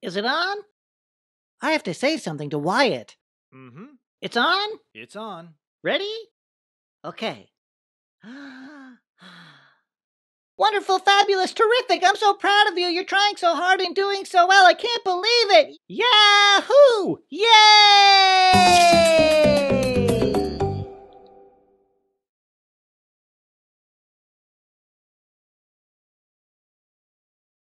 Is it on? I have to say something to Wyatt. Mm-hmm. It's on? It's on. Ready? Okay. Wonderful, fabulous, terrific. I'm so proud of you. You're trying so hard and doing so well. I can't believe it. Yahoo! Yay!